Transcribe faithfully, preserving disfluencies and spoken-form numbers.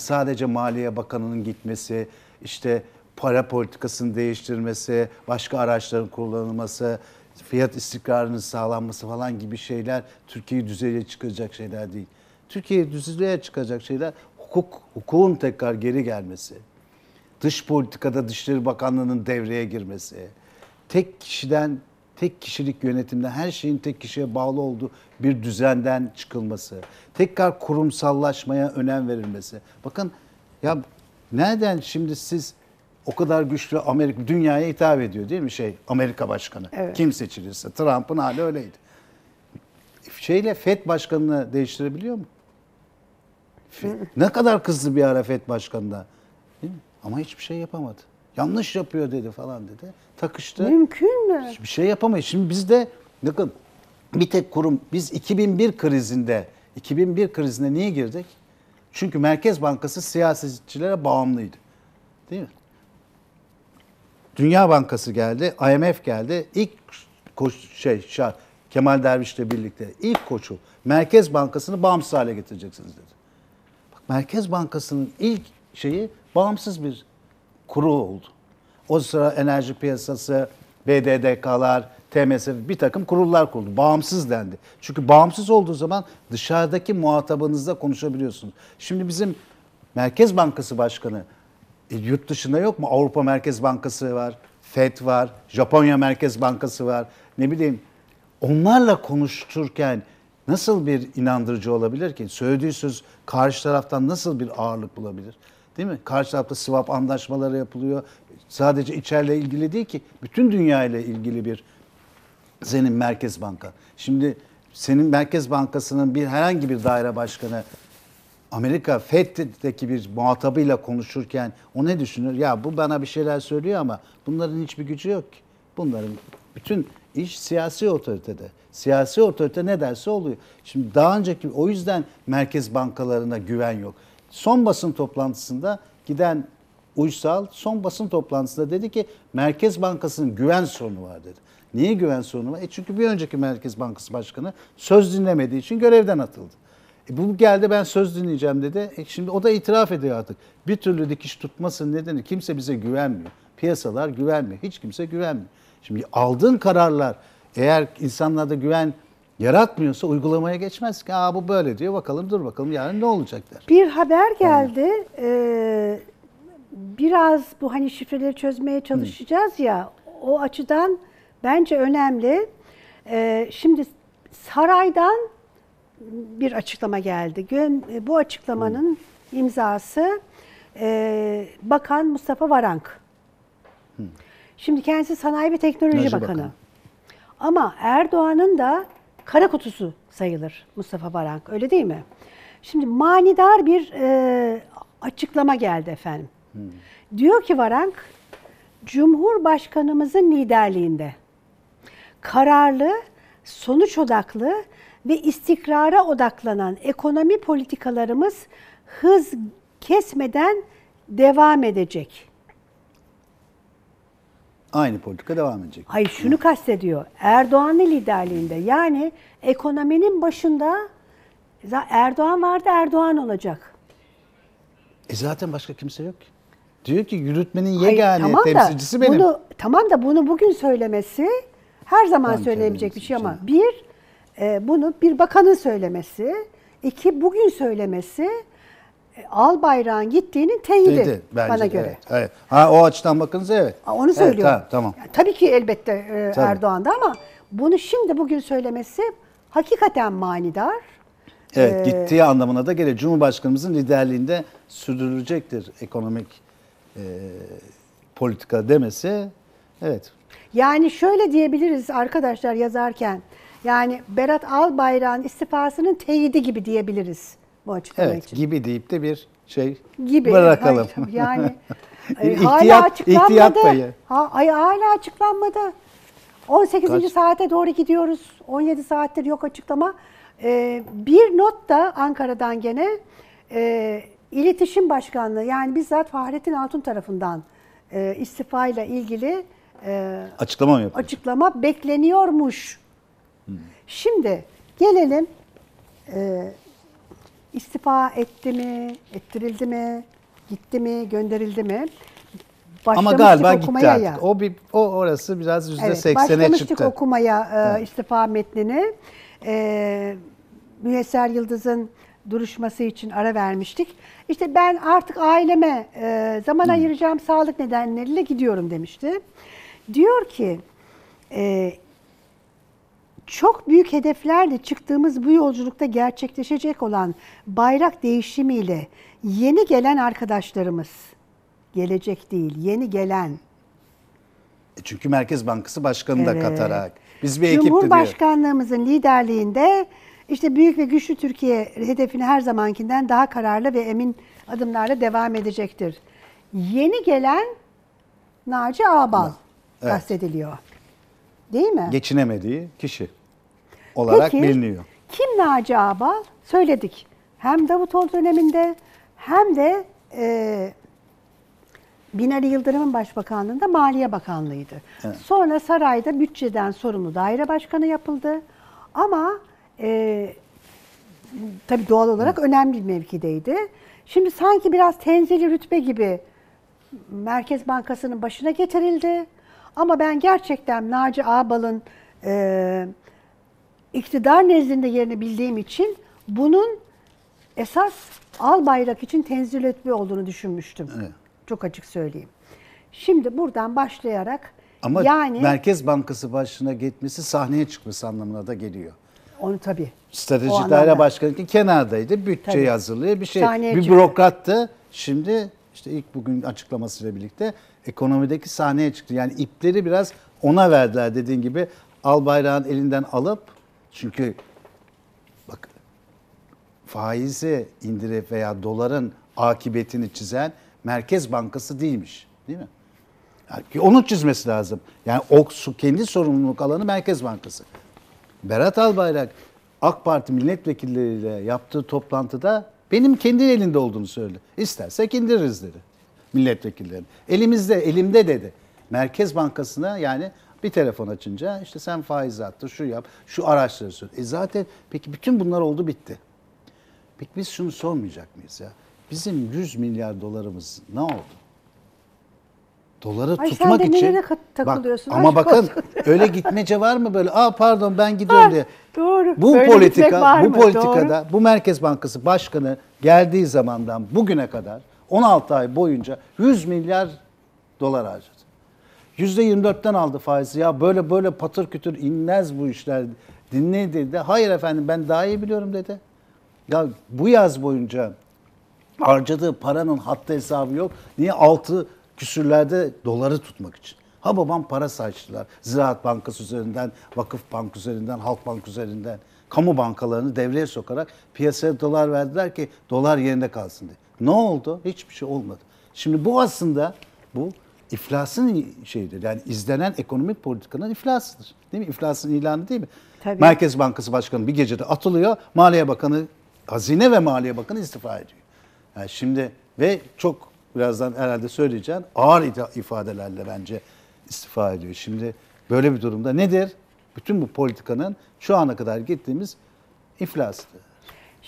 sadece Maliye Bakanı'nın gitmesi, işte para politikasını değiştirmesi, başka araçların kullanılması, fiyat istikrarının sağlanması falan gibi şeyler Türkiye'yi düzeye çıkacak şeyler değil. Türkiye'yi düzeye çıkacak şeyler hukuk, hukukun tekrar geri gelmesi, dış politikada Dışişleri Bakanlığı'nın devreye girmesi, tek kişiden, tek kişilik yönetimden her şeyin tek kişiye bağlı olduğu bir düzenden çıkılması, tekrar kurumsallaşmaya önem verilmesi. Bakın ya nereden şimdi siz o kadar güçlü Amerika dünyaya hitap ediyor değil mi şey Amerika Başkanı? Evet. Kim seçilirse Trump'ın hali öyleydi. Şeyle F E D Başkanı'nı değiştirebiliyor mu? Ne kadar kızdı bir ara F E D Başkanı'na. Değil mi? Ama hiçbir şey yapamadı. Yanlış yapıyor dedi falan dedi. Takıştı. Mümkün mü? Bir şey yapamayız. Şimdi bizde bakın bir tek kurum biz iki bin bir krizinde iki bin bir krizine niye girdik? Çünkü Merkez Bankası siyasetçilere bağımlıydı. Değil mi? Dünya Bankası geldi, I M F geldi. İlk koş, şey şart Kemal Derviş'le birlikte ilk koşul Merkez Bankası'nı bağımsız hale getireceksiniz dedi. Bak Merkez Bankası'nın ilk şeyi bağımsız bir kurul oldu. O sıra enerji piyasası, B D D K'lar, T M S F bir takım kurullar kuruldu. Bağımsız dendi. Çünkü bağımsız olduğu zaman dışarıdaki muhatabınızla konuşabiliyorsunuz. Şimdi bizim Merkez Bankası Başkanı e, yurt dışında yok mu? Avrupa Merkez Bankası var, F E D var, Japonya Merkez Bankası var. Ne bileyim onlarla konuşturken nasıl bir inandırıcı olabilir ki? Söylediği söz karşı taraftan nasıl bir ağırlık bulabilir? Değil mi? Karşı tarafta swap anlaşmaları yapılıyor. Sadece içeride ilgili değil ki bütün dünya ile ilgili bir senin Merkez Banka. Şimdi senin Merkez Bankası'nın bir herhangi bir daire başkanı Amerika F E D'deki bir muhatabıyla konuşurken o ne düşünür? Ya bu bana bir şeyler söylüyor ama bunların hiçbir gücü yok ki. Bunların bütün iş siyasi otoritede. Siyasi otorite ne derse oluyor. Şimdi daha önceki o yüzden merkez bankalarına güven yok. Son basın toplantısında giden Uysal son basın toplantısında dedi ki Merkez Bankası'nın güven sorunu var dedi. Niye güven sorunu var? E çünkü bir önceki Merkez Bankası Başkanı söz dinlemediği için görevden atıldı. E bu geldi ben söz dinleyeceğim dedi. E şimdi o da itiraf ediyor artık. Bir türlü dikiş tutmasının nedeni kimse bize güvenmiyor. Piyasalar güvenmiyor. Hiç kimse güvenmiyor. Şimdi aldığın kararlar eğer insanlarda güven yaratmıyorsa uygulamaya geçmez ki. Aa bu böyle diyor bakalım dur bakalım yarın ne olacak der. Bir haber geldi. Ee, biraz bu hani şifreleri çözmeye çalışacağız ya o açıdan bence önemli. Ee, şimdi saraydan bir açıklama geldi. Bu açıklamanın imzası e, Bakan Mustafa Varank. Hı. Şimdi kendisi Sanayi ve Teknoloji Teknoloji Bakanı. Bakanı. Ama Erdoğan'ın da kara kutusu sayılır Mustafa Varank. Öyle değil mi? Şimdi manidar bir e, açıklama geldi efendim. Hı. Diyor ki Varank, Cumhurbaşkanımızın liderliğinde kararlı, sonuç odaklı ve istikrara odaklanan ekonomi politikalarımız hız kesmeden devam edecek. Aynı politika devam edecek. Hayır şunu kastediyor. Erdoğan'ın liderliğinde yani ekonominin başında Erdoğan vardı Erdoğan olacak. E zaten başka kimse yok ki. Diyor ki yürütmenin yegane tamam temsilcisi da, benim. Bunu, tamam da bunu bugün söylemesi her zaman Tamam, söylenebilecek bir şey ama canım. bir e, bunu bir bakanın söylemesi, iki bugün söylemesi e, Albayrak'ın gittiğinin teyidi Dedi, bence bana de, göre. Evet, evet. Ha o açıdan bakınca evet. Onu söylüyor. Evet, tamam. Yani, tabii ki elbette e, Tabii. Erdoğan'da ama bunu şimdi bugün söylemesi hakikaten manidar. Evet, Ee, gittiği anlamına da gelir. Cumhurbaşkanımızın liderliğinde sürdürülecektir ekonomik e, politika demesi. Evet. Yani şöyle diyebiliriz arkadaşlar yazarken. Yani Berat Albayrak'ın istifasının teyidi gibi diyebiliriz bu açıklama Evet, için. gibi deyip de bir şey Gibi. bırakalım. Hayır, yani e, İhtiyat- hala açıklanmadı. ihtiyat payı. Ha, ay, hala açıklanmadı. on sekizinci Kaç? saate doğru gidiyoruz. on yedi saattir yok açıklama. Ee, bir not da Ankara'dan gene e, İletişim Başkanlığı yani bizzat Fahrettin Altun tarafından e, istifa ile ilgili e, Açıklama mı yapıyor? açıklama bekleniyormuş. Hmm. Şimdi gelelim e, istifa etti mi, ettirildi mi, gitti mi, gönderildi mi? Ama Başlamıştık galiba gitti okumaya artık. ya. O bir o orası biraz yüzde Evet, seksene başlamıştık çıktı. okumaya e, Evet. istifa metnini. E, Müyesser Yıldız'ın duruşması için ara vermiştik. İşte ben artık aileme e, zaman ayıracağım, sağlık nedenleriyle gidiyorum demişti. Diyor ki e, çok büyük hedeflerle çıktığımız bu yolculukta gerçekleşecek olan bayrak değişimiyle yeni gelen arkadaşlarımız, gelecek değil, yeni gelen. E Çünkü Merkez Bankası Başkanı da Evet. katarak. Biz bir ekipti diyor. Cumhurbaşkanlığımızın liderliğinde işte büyük ve güçlü Türkiye hedefini her zamankinden daha kararlı ve emin adımlarla devam edecektir. Yeni gelen Naci Ağbal Evet. kastediliyor. Değil mi? Geçinemediği kişi olarak Peki, biliniyor. kim Naci Ağbal? Söyledik. Hem Davutoğlu döneminde hem de e, Binali Yıldırım'ın başbakanlığında Maliye Bakanlığı'ydı. Evet. Sonra sarayda bütçeden sorumlu daire başkanı yapıldı. Ama e, tabii doğal olarak önemli bir mevkideydi. Şimdi sanki biraz tenzili rütbe gibi Merkez Bankası'nın başına getirildi. Ama ben gerçekten Naci Ağbal'ın e, iktidar nezdinde yerini bildiğim için bunun esas Albayrak için tenzil rütbe olduğunu düşünmüştüm. Evet. Çok açık söyleyeyim. Şimdi buradan başlayarak Ama yani Merkez Bankası başına gitmesi sahneye çıkması anlamına da geliyor. onu tabii. Strateji O Daire anlamda. Başkanı ki kenardaydı. Bütçeyi Tabii. hazırlıyor. Bir şey. Sahneye bir çıktı. bürokrattı. Şimdi işte ilk bugün açıklamasıyla birlikte ekonomideki sahneye çıktı. Yani ipleri biraz ona verdiler dediğin gibi. Albayrak'ın elinden alıp çünkü bak faizi indirip veya doların akıbetini çizen Merkez Bankası değilmiş. Değil mi? Yani onun çizmesi lazım. Yani o su kendi sorumluluk alanı Merkez Bankası. Berat Albayrak AK Parti milletvekilleriyle yaptığı toplantıda benim kendi elinde olduğunu söyledi. İstersek indiririz dedi milletvekilleri. Elimizde, elimde dedi. Merkez Bankası'na yani bir telefon açınca işte sen faiz attır, şu yap, şu araçları sür. E zaten peki bütün bunlar oldu bitti. Peki biz şunu sormayacak mıyız ya? Bizim yüz milyar dolarımız ne oldu? Doları Ay sen tutmak de için. nereye kat- takılıyorsun? Bak, ama Aşk bakın olsun. öyle gitmece var mı böyle? Aa pardon ben gidiyorum Ha, diye. doğru. Bu Böyle gitmek politika, var bu mı? politikada bu Merkez Bankası Başkanı geldiği zamandan bugüne kadar on altı ay boyunca yüz milyar dolar harcadı. yüzde yirmi dörtten aldı faizi. Ya böyle böyle patır kütür inmez bu işler. Dinle dedi. Hayır efendim ben daha iyi biliyorum dedi. Ya bu yaz boyunca harcadığı paranın hattı hesabı yok. Niye? Altı küsürlerde doları tutmak için. Ha babam para saçtılar. Ziraat Bankası üzerinden, Vakıf Bank üzerinden, Halk Bank üzerinden kamu bankalarını devreye sokarak piyasaya dolar verdiler ki dolar yerinde kalsın diye. Ne oldu? Hiçbir şey olmadı. Şimdi bu aslında bu iflasın şeyidir. Yani izlenen ekonomik politikanın iflasıdır. Değil mi? İflasın ilanı değil mi? Tabii. Merkez Bankası Başkanı bir gecede atılıyor. Maliye Bakanı, Hazine ve Maliye Bakanı istifa ediyor. Yani şimdi ve çok birazdan herhalde söyleyeceğim ağır ifadelerle bence istifa ediyor. Şimdi böyle bir durumda nedir? Bütün bu politikanın şu ana kadar gittiğimiz iflasıdır.